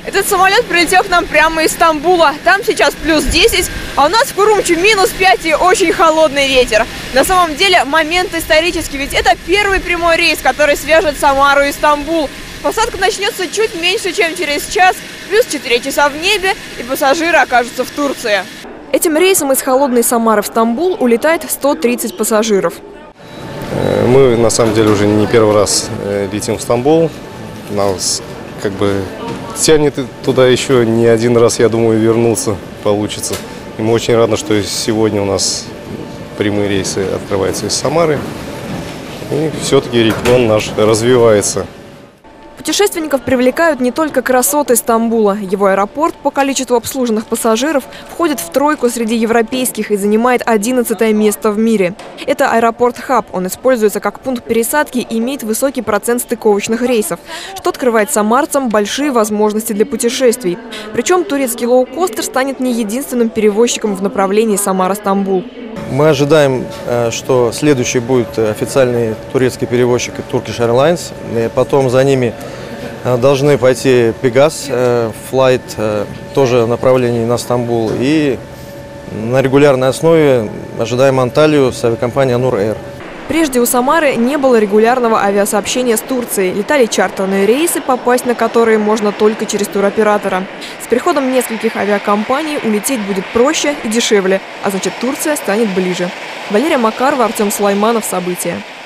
Этот самолет прилетел к нам прямо из Стамбула. Там сейчас плюс 10, а у нас в Урумчи минус 5 и очень холодный ветер. На самом деле момент исторический, ведь это первый прямой рейс, который свяжет Самару и Стамбул. Посадка начнется чуть меньше, чем через час, плюс 4 часа в небе, и пассажиры окажутся в Турции. Этим рейсом из холодной Самары в Стамбул улетает 130 пассажиров. Мы на самом деле уже не первый раз летим в Стамбул. Нас как бы тянет туда еще не один раз, я думаю, вернуться получится. И мы очень рады, что сегодня у нас прямые рейсы открываются из Самары. И все-таки регион наш развивается. Путешественников привлекают не только красоты Стамбула. Его аэропорт по количеству обслуженных пассажиров входит в тройку среди европейских и занимает 11-е место в мире. Это аэропорт-хаб. Он используется как пункт пересадки и имеет высокий процент стыковочных рейсов, что открывает самарцам большие возможности для путешествий. Причем турецкий лоукостер станет не единственным перевозчиком в направлении Самара-Стамбул. Мы ожидаем, что следующий будет официальный турецкий перевозчик Turkish Airlines. И потом за ними должны пойти Pegasus Flight, тоже направление на Стамбул. И на регулярной основе ожидаем Анталию с авиакомпанией Anur Air. Прежде у Самары не было регулярного авиасообщения с Турцией. Летали чартерные рейсы, попасть на которые можно только через туроператора. С приходом нескольких авиакомпаний улететь будет проще и дешевле, а значит Турция станет ближе. Валерия Макарова, Артем Сулайманов. События.